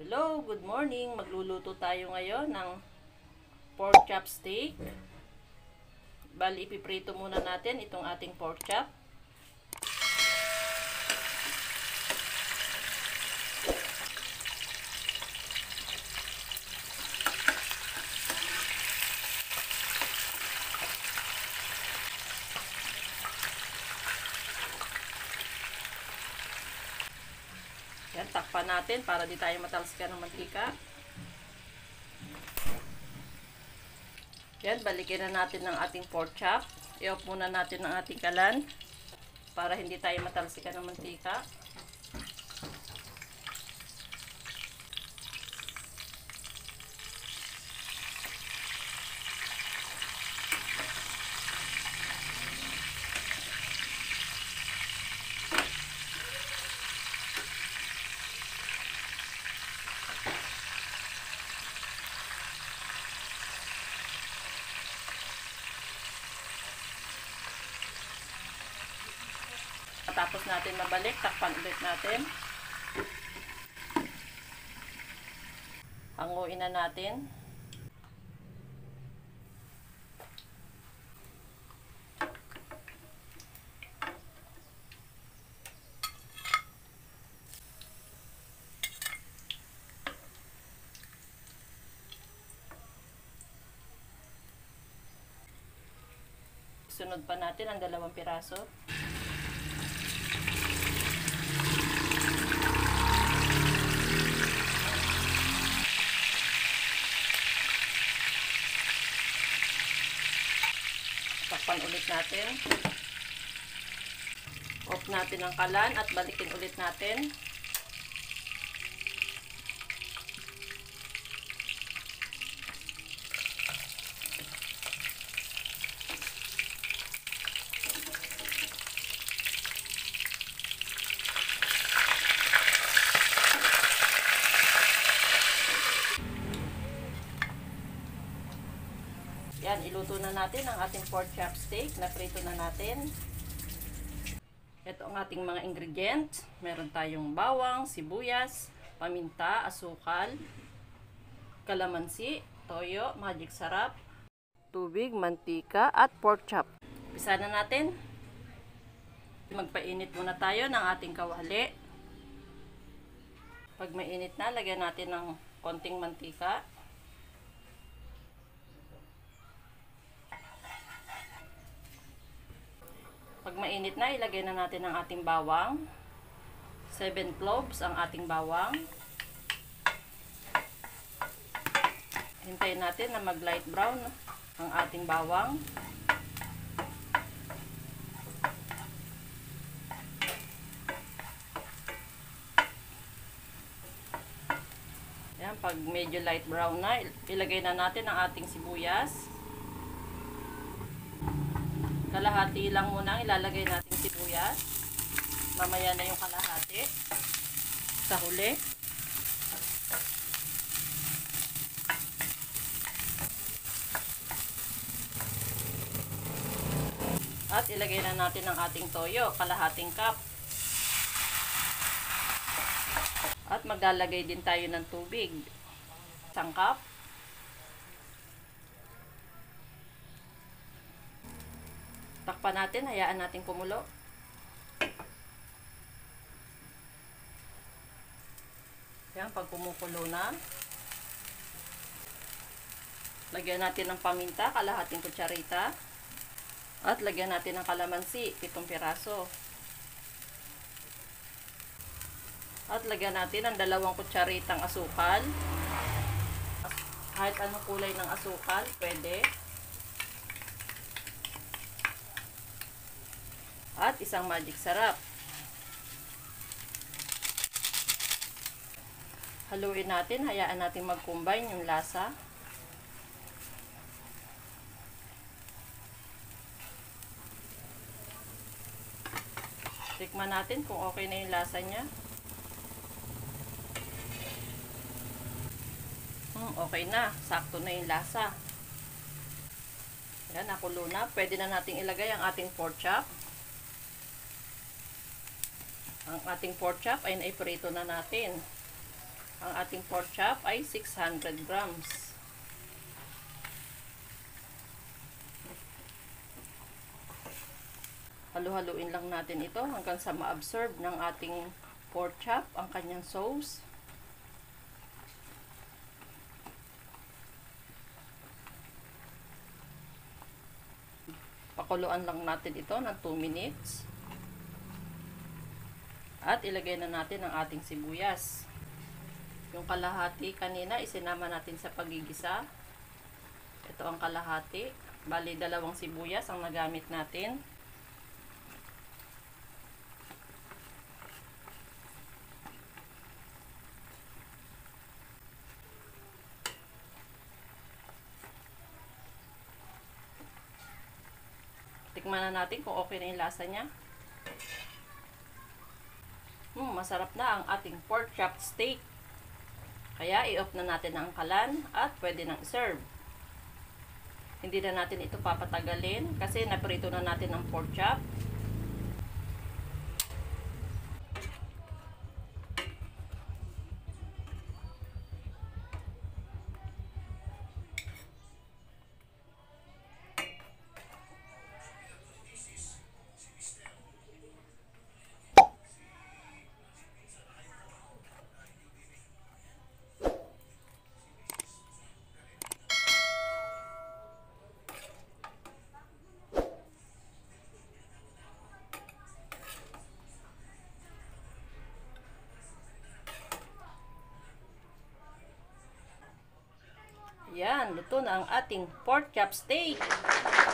Hello, good morning. Magluluto tayo ngayon ng pork chop steak. Bali, ipiprito muna natin itong ating pork chop. Yan, takpan natin para di tayo matalsikan ng mantika. Yan, balikin na natin ng ating pork chop. I-off muna natin ang ating kalan para hindi tayo matalsikan ng mantika. Tapos natin mabalik, takpan ulit natin. Hanguin na natin. Sunod pa natin ang 2 piraso. Takpan ulit natin. Off natin ang kalan at balikin ulit natin. Yan, iluto na natin ang ating pork chop steak na prito na natin. Ito ang ating mga ingredients. Meron tayong bawang, sibuyas, paminta, asukal, kalamansi, toyo, magic sarap, tubig, mantika, at pork chop. Umpisa na natin. Magpainit muna tayo ng ating kawali. Pag mainit na, lagyan natin ng konting mantika. Pag mainit na, ilagay na natin ang ating bawang. 7 cloves ang ating bawang. Hintayin natin na mag light brown ang ating bawang. Yan, pag medyo light brown na, ilagay na natin ang ating sibuyas. Kalahati lang muna ang ilalagay natin sibuyas. Mamaya na yung kalahati sa huli. At ilagay na natin ang ating toyo, kalahating cup. At maglalagay din tayo ng tubig. 1 cup. Takpan natin, hayaan natin kumulo. Yan, pag kumukulo na, lagyan natin ng paminta, kalahating kutsarita. At lagyan natin ng kalamansi, 7 piraso. At lagyan natin ng 2 kutsaritang asukal. Kahit anong kulay ng asukal, pwede. At 1 magic sarap. Haluin natin, hayaan natin mag-combine yung lasa. Tikman natin kung okay na yung lasa niya. Okay na, sakto na yung lasa. Yan, nakulo na. Pwede na nating ilagay ang ating pork chop. Ang ating pork chop ay naiprito na natin. Ang ating pork chop ay 600 grams. Halu-haluin lang natin ito hanggang sa ma-absorb ng ating pork chop ang kanyang sauce. Pakuluan lang natin ito ng 2 minutes. At ilagay na natin ang ating sibuyas. Yung kalahati kanina isinama natin sa paggigisa. Ito ang kalahati. Bali 2 sibuyas ang nagamit natin. Tikman na natin kung okay na yung lasa niya. Masarap na ang ating pork chop steak. Kaya i-off na natin ang kalan at pwede nang serve. Hindi na natin ito papatagalin kasi naprito na natin ang pork chop. Yan, luto na ang ating pork chop steak.